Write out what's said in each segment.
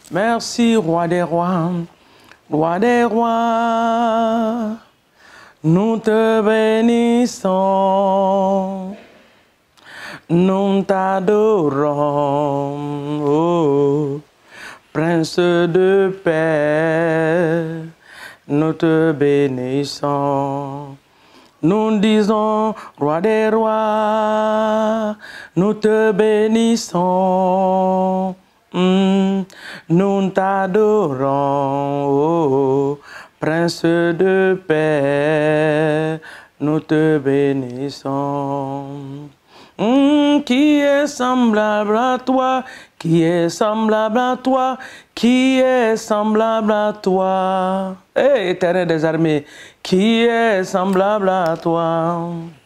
Merci, roi des rois, roi des rois. Nous te bénissons, nous t'adorons, oh, Prince de paix, nous te bénissons. Nous disons, roi des rois, nous te bénissons, nous t'adorons, oh, Prince de paix, nous te bénissons. Qui est semblable à toi? Qui est semblable à toi? Qui est semblable à toi? Hey, Éternel des armées, qui est semblable à toi?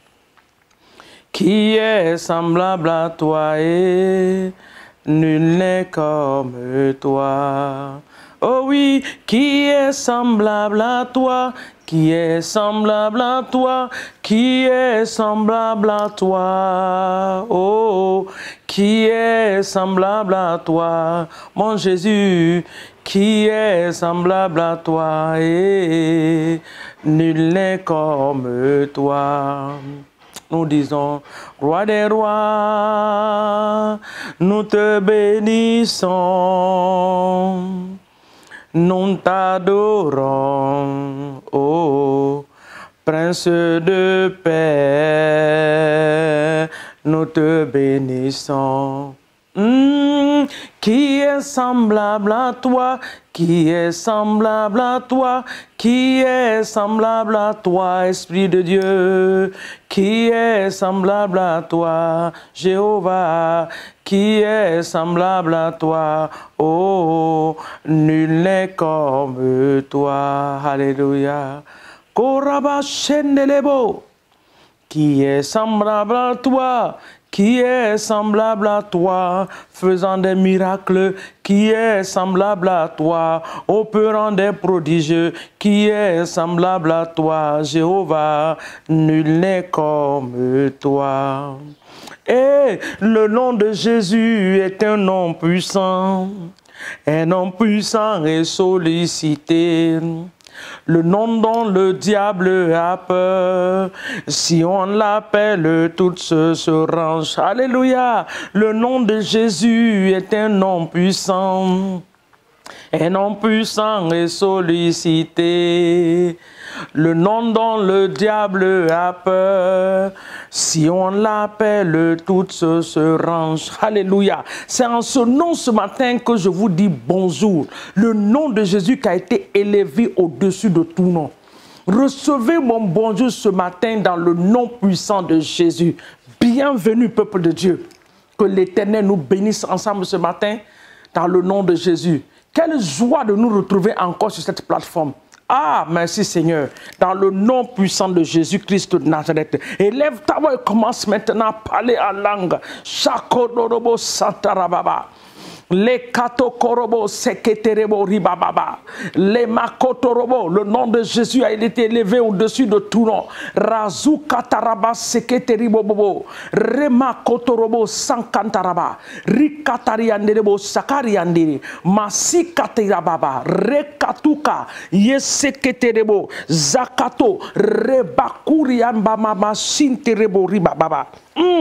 Qui est semblable à toi? Et nul n'est comme toi. Oh oui, qui est semblable à toi? Qui est semblable à toi? Qui est semblable à toi? Oh, qui est semblable à toi? Mon Jésus, qui est semblable à toi? Et nul n'est comme toi. Nous disons, roi des rois, nous te bénissons. Nous t'adorons, oh, Prince de paix, nous te bénissons. Qui est semblable à toi? Qui est semblable à toi? Qui est semblable à toi, Esprit de Dieu? Qui est semblable à toi, Jéhovah? Qui est semblable à toi? Oh, nul n'est comme toi. Alléluia. Koraba Shendelebo. Qui est semblable à toi? Qui est semblable à toi, faisant des miracles? Qui est semblable à toi, opérant des prodiges? Qui est semblable à toi, Jéhovah? Nul n'est comme toi. Et le nom de Jésus est un nom puissant et sollicité. Le nom dont le diable a peur, si on l'appelle, tout se range. Alléluia. Le nom de Jésus est un nom puissant et sollicité. Le nom dont le diable a peur, si on l'appelle, tout se range. Alléluia. C'est en ce nom ce matin que je vous dis bonjour. Le nom de Jésus qui a été élevé au-dessus de tout nom. Recevez mon bonjour ce matin dans le nom puissant de Jésus. Bienvenue, peuple de Dieu. Que l'Éternel nous bénisse ensemble ce matin dans le nom de Jésus. Quelle joie de nous retrouver encore sur cette plateforme. Ah, merci Seigneur, dans le nom puissant de Jésus-Christ de Nazareth. Élève ta voix et commence maintenant à parler en langue. Shakodorobo Santarababa. Les katokorobo seketerebo ribababa. Les makotorobo, le nom de Jésus a été élevé au-dessus de tout nom. Razu kataraba seketeribo bobo. Rema kotorobo sankantaraba. Rikatarianderebo sakariandiri. Masi katerababa. Rekatuka yeseketerebo. Zakato rebakuriambama sinterebo ribababa.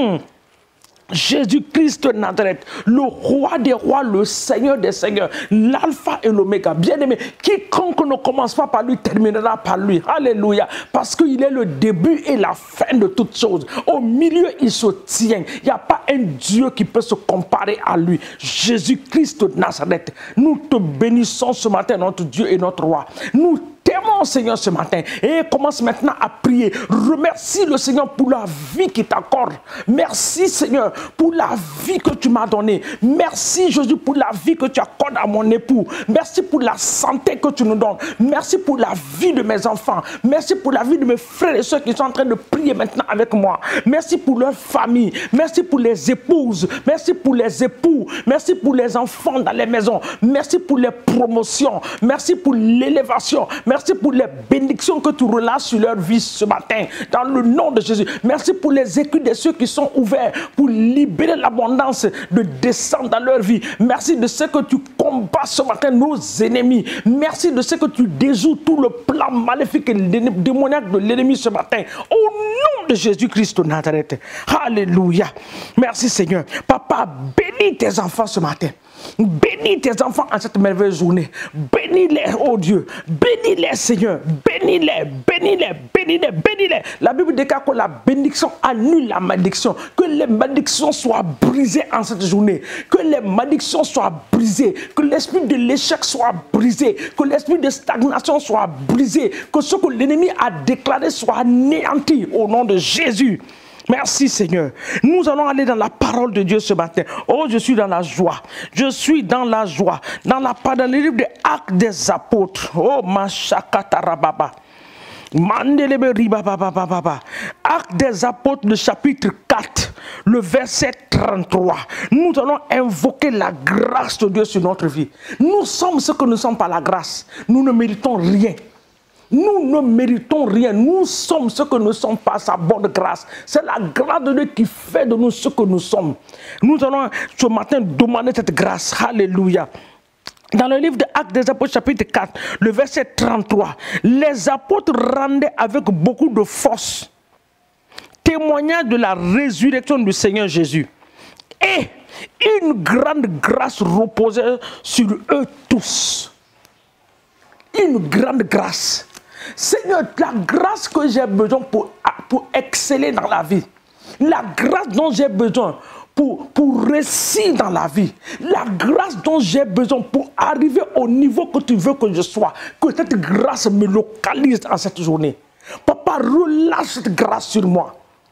Jésus-Christ de Nazareth, le roi des rois, le Seigneur des seigneurs, l'alpha et l'oméga. Bien-aimé, quiconque ne commence pas par lui terminera par lui. Alléluia. Parce qu'il est le début et la fin de toutes choses. Au milieu, il se tient. Il n'y a pas un Dieu qui peut se comparer à lui. Jésus-Christ de Nazareth, nous te bénissons ce matin, notre Dieu et notre roi. Nous t'aimons, Seigneur, ce matin. Et commence maintenant à prier. Remercie le Seigneur pour la vie qu'il t'accorde. Merci, Seigneur, pour la vie que tu m'as donnée. Merci, Jésus, pour la vie que tu accordes à mon époux. Merci pour la santé que tu nous donnes. Merci pour la vie de mes enfants. Merci pour la vie de mes frères et ceux qui sont en train de prier maintenant avec moi. Merci pour leur famille. Merci pour les épouses. Merci pour les époux. Merci pour les enfants dans les maisons. Merci pour les promotions. Merci pour l'élévation. Merci Merci pour les bénédictions que tu relâches sur leur vie ce matin. Dans le nom de Jésus. Merci pour les écus des cieux qui sont ouverts pour libérer l'abondance de descendre dans leur vie. Merci de ce que tu combats ce matin nos ennemis. Merci de ce que tu déjoues tout le plan maléfique et démoniaque de l'ennemi ce matin. Au nom de Jésus-Christ de Nazareth. Alléluia. Merci Seigneur. Papa, bénis tes enfants ce matin. Bénis tes enfants en cette merveilleuse journée. Bénis-les, oh Dieu. Bénis-les, Seigneur. Bénis-les, bénis-les, bénis-les, bénis-les. La Bible déclare que la bénédiction annule la malédiction. Que les malédictions soient brisées en cette journée. Que les malédictions soient brisées. Que l'esprit de l'échec soit brisé. Que l'esprit de stagnation soit brisé. Que ce que l'ennemi a déclaré soit anéanti au nom de Jésus. Merci Seigneur. Nous allons aller dans la parole de Dieu ce matin. Oh, je suis dans la joie. Je suis dans la joie. Dans le livre des Actes des Apôtres. Oh, Machakatarababa. Actes des Apôtres, le chapitre 4, le verset 33. Nous allons invoquer la grâce de Dieu sur notre vie. Nous sommes ce que nous sommes par la grâce. Nous ne méritons rien. Nous ne méritons rien. Nous sommes ce que nous sommes par sa bonne grâce. C'est la grâce de Dieu qui fait de nous ce que nous sommes. Nous allons ce matin demander cette grâce. Alléluia. Dans le livre de Actes des Apôtres, chapitre 4, le verset 33, les apôtres rendaient avec beaucoup de force témoignage de la résurrection du Seigneur Jésus. Et une grande grâce reposait sur eux tous. Une grande grâce. Seigneur, la grâce que j'ai besoin pour exceller dans la vie, la grâce dont j'ai besoin pour réussir dans la vie, la grâce dont j'ai besoin pour arriver au niveau que tu veux que je sois, que cette grâce me localise en cette journée. Papa, relâche cette grâce sur moi.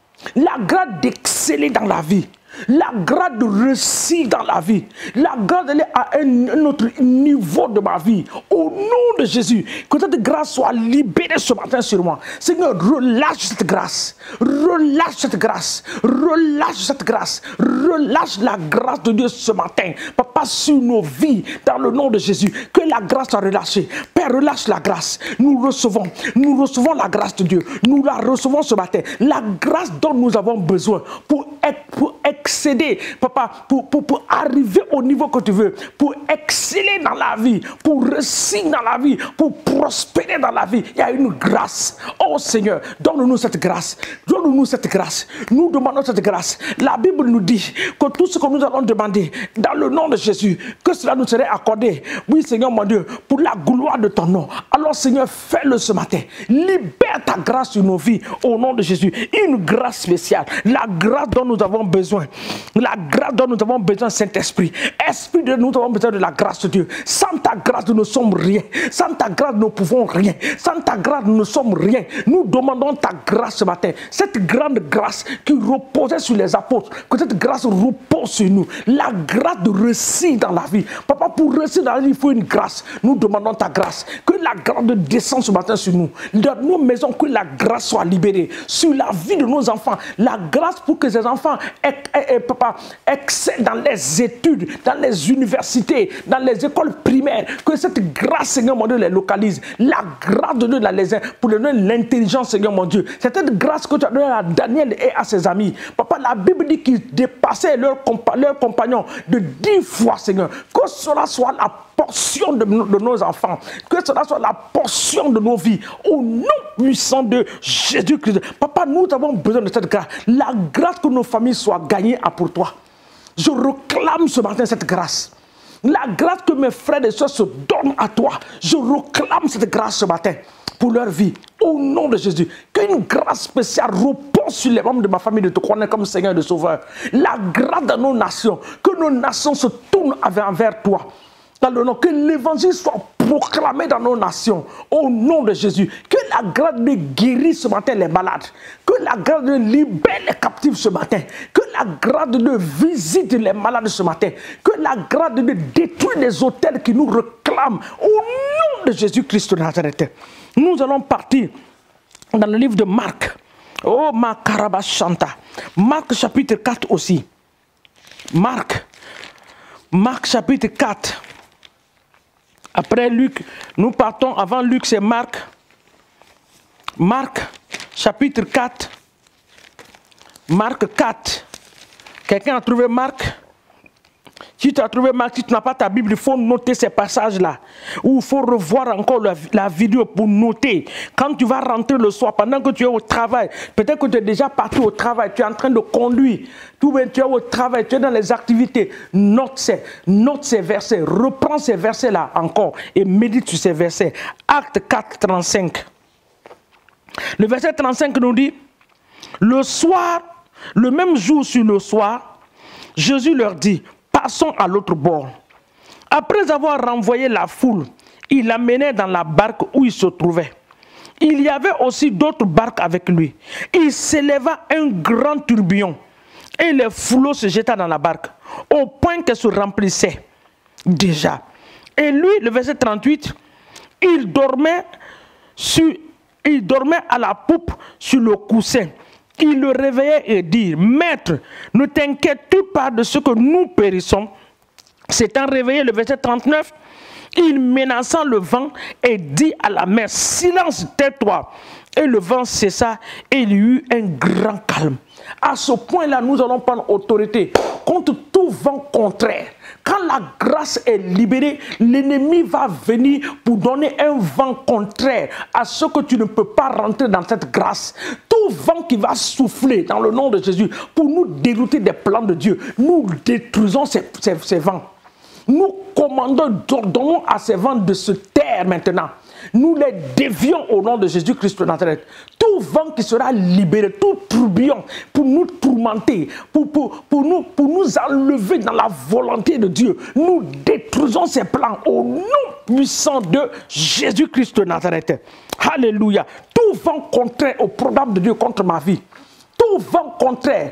La grâce d'exceller dans la vie. La grâce de réussir dans la vie. La grâce d'aller à un autre niveau de ma vie. Au nom de Jésus, que cette grâce soit libérée ce matin sur moi. Seigneur, relâche cette grâce. Relâche cette grâce. Relâche cette grâce. Relâche la grâce de Dieu ce matin. Papa, sur nos vies, dans le nom de Jésus, que la grâce soit relâchée. Père, relâche la grâce. Nous recevons la grâce de Dieu. Nous la recevons ce matin. La grâce dont nous avons besoin pour excéder, papa, pour arriver au niveau que tu veux, pour exceller dans la vie, pour réussir dans la vie, pour prospérer dans la vie. Il y a une grâce. Oh Seigneur, donne-nous cette grâce. Donne-nous cette grâce. Nous demandons cette grâce. La Bible nous dit que tout ce que nous allons demander dans le nom de Jésus, que cela nous serait accordé. Oui Seigneur mon Dieu, pour la gloire de ton nom. Alors Seigneur, fais-le ce matin. Libère ta grâce sur nos vies au nom de Jésus. Une grâce spéciale. La grâce dont nous avons besoin. La grâce dont nous avons besoin, Saint-Esprit. Esprit de nous avons besoin de la grâce de Dieu. Sans ta grâce, nous ne sommes rien. Sans ta grâce, nous ne pouvons rien. Sans ta grâce, nous ne sommes rien. Nous demandons ta grâce ce matin. Cette grande grâce qui reposait sur les apôtres, que cette grâce repose sur nous. La grâce de réussir dans la vie. Papa, pour réussir dans la vie, il faut une grâce. Nous demandons ta grâce. Que la grâce descende ce matin sur nous. Dans nos maisons, que la grâce soit libérée. Sur la vie de nos enfants. La grâce pour que ces enfants papa, excellent dans les études, dans les universités, dans les écoles primaires, que cette grâce, Seigneur mon Dieu, les localise. La grâce de Dieu pour leur donner l'intelligence, Seigneur mon Dieu. C'est cette grâce que tu as donnée à Daniel et à ses amis. Papa, la Bible dit qu'ils dépassaient leurs compagnons de 10 fois, Seigneur. Que cela soit la portion de nos enfants, que cela soit la portion de nos vies, au nom puissant de Jésus-Christ. Papa, nous avons besoin de cette grâce. La grâce que nos familles soient gagnées pour toi. Je réclame ce matin cette grâce. La grâce que mes frères et sœurs se donnent à toi, je réclame cette grâce ce matin pour leur vie. Au nom de Jésus, qu'une grâce spéciale repose sur les membres de ma famille de te connaître comme Seigneur et de Sauveur. La grâce de nos nations, que nos nations se tournent envers toi. Dans le nom, que l'évangile soit proclamé dans nos nations, au nom de Jésus. Que la grâce de guérir ce matin les malades. Que la grâce de libérer les captifs ce matin. Que la grâce de visiter les malades ce matin. Que la grâce de détruire les autels qui nous réclament. Au nom de Jésus-Christ de Nazareth. Nous allons partir dans le livre de Marc. Oh, ma Karabashanta. Marc chapitre 4 aussi. Marc chapitre 4. Après Luc, nous partons, avant Luc, c'est Marc. Marc, chapitre 4. Marc 4. Quelqu'un a trouvé Marc? Si tu as trouvé Marc, si tu n'as pas ta Bible, il faut noter ces passages-là. Ou il faut revoir encore la vidéo pour noter. Quand tu vas rentrer le soir, pendant que tu es au travail, peut-être que tu es déjà parti au travail, tu es en train de conduire, tu es au travail, tu es dans les activités, note ces versets, reprends ces versets-là encore et médite sur ces versets. Acte 4, 35. Le verset 35 nous dit, le soir, le même jour sur le soir, Jésus leur dit, passons à l'autre bord. Après avoir renvoyé la foule, il l'amenait dans la barque où il se trouvait. Il y avait aussi d'autres barques avec lui. Il s'éleva un grand tourbillon et les flots se jetaient dans la barque au point qu'elle se remplissait déjà. Et lui, le verset 38, il dormait à la poupe sur le coussin. Il le réveillait et dit, Maître, ne t'inquiète-tu pas de ce que nous périssons? S'étant réveillé, le verset 39, il menaçant le vent et dit à la mer, silence, tais-toi. Et le vent cessa et il y eut un grand calme. À ce point-là, nous allons prendre autorité contre tout vent contraire. Quand la grâce est libérée, l'ennemi va venir pour donner un vent contraire à ce que tu ne peux pas rentrer dans cette grâce. Tout vent qui va souffler dans le nom de Jésus pour nous dérouter des plans de Dieu, nous détruisons ces vents. Nous commandons, donnons à ces vents de se taire maintenant. Nous les dévions au nom de Jésus-Christ de Nazareth. Tout vent qui sera libéré, tout tourbillon pour nous tourmenter, pour nous enlever dans la volonté de Dieu. Nous détruisons ces plans au nom puissant de Jésus-Christ de Nazareth. Alléluia. Tout vent contraire au programme de Dieu contre ma vie. Tout vent contraire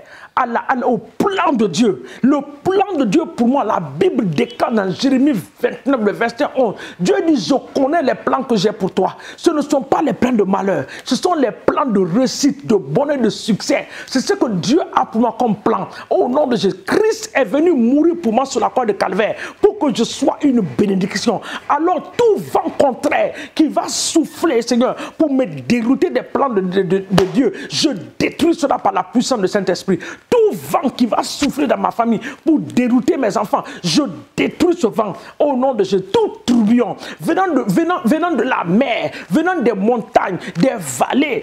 au plan de Dieu. Le plan de Dieu pour moi, la Bible déclare dans Jérémie 29, le verset 11. Dieu dit, je connais les plans que j'ai pour toi. Ce ne sont pas les plans de malheur. Ce sont les plans de réussite, de bonheur, de succès. C'est ce que Dieu a pour moi comme plan. Au nom de Jésus, Christ est venu mourir pour moi sur la croix de Calvaire pour que je sois une bénédiction. Alors tout vent contraire qui va souffler, Seigneur, pour me dérouter des plans de Dieu, je détruis cela par la puissance du Saint-Esprit. Tout vent qui va souffler dans ma famille pour dérouter mes enfants, je détruis ce vent au nom de Jésus. Tout tourbillon venant de la mer, venant des montagnes, des vallées,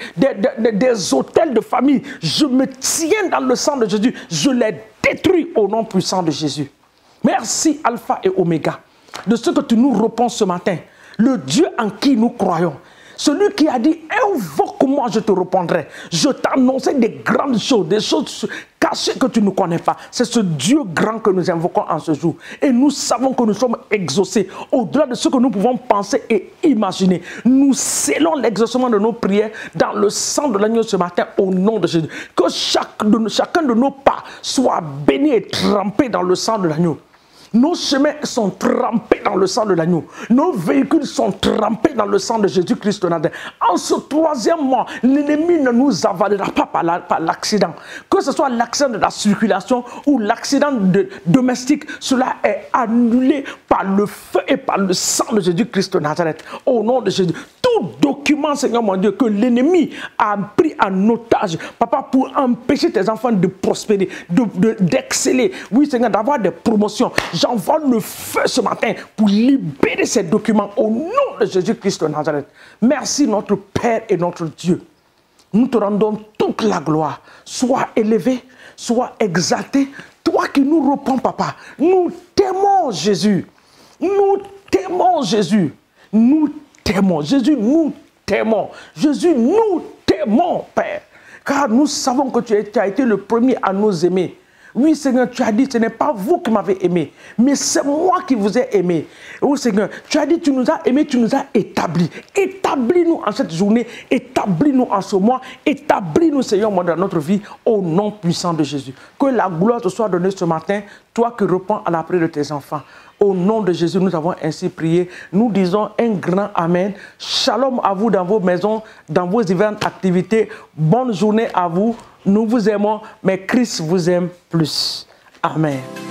des hôtels de famille, je me tiens dans le sang de Jésus, je les détruis au nom puissant de Jésus. Merci Alpha et Oméga de ce que tu nous réponds ce matin, le Dieu en qui nous croyons. Celui qui a dit, invoque-moi, je te répondrai. Je t'annonçais des grandes choses, des choses cachées que tu ne connais pas. C'est ce Dieu grand que nous invoquons en ce jour. Et nous savons que nous sommes exaucés au-delà de ce que nous pouvons penser et imaginer. Nous scellons l'exaucement de nos prières dans le sang de l'agneau ce matin au nom de Jésus. Que chacun de nos pas soit béni et trempé dans le sang de l'agneau. Nos chemins sont trempés dans le sang de l'agneau. Nos véhicules sont trempés dans le sang de Jésus-Christ de Nazareth. En ce troisième mois, l'ennemi ne nous avalera pas par l'accident. Que ce soit l'accident de la circulation ou l'accident domestique, cela est annulé par le feu et par le sang de Jésus-Christ de Nazareth. Au nom de Jésus. Tout document, Seigneur mon Dieu, que l'ennemi a pris en otage, Papa, pour empêcher tes enfants de prospérer, d'exceller, oui Seigneur, d'avoir des promotions. J'envoie le feu ce matin pour libérer ces documents au nom de Jésus-Christ de Nazareth. Merci notre Père et notre Dieu. Nous te rendons toute la gloire. Sois élevé, sois exalté. Toi qui nous réponds, Papa. Nous t'aimons, Jésus. Nous t'aimons, Jésus. Nous t'aimons. Jésus, nous t'aimons. Jésus, nous t'aimons, Père. Car nous savons que tu as été le premier à nous aimer. Oui, Seigneur, tu as dit, ce n'est pas vous qui m'avez aimé, mais c'est moi qui vous ai aimé. Oh Seigneur, tu as dit, tu nous as aimés, tu nous as établis. Établis-nous en cette journée, établis-nous en ce mois, établis-nous, Seigneur, dans notre vie, au nom puissant de Jésus. Que la gloire te soit donnée ce matin, toi qui réponds à la prière de tes enfants. Au nom de Jésus, nous avons ainsi prié. Nous disons un grand Amen. Shalom à vous dans vos maisons, dans vos diverses activités. Bonne journée à vous. Nous vous aimons, mais Christ vous aime plus. Amen.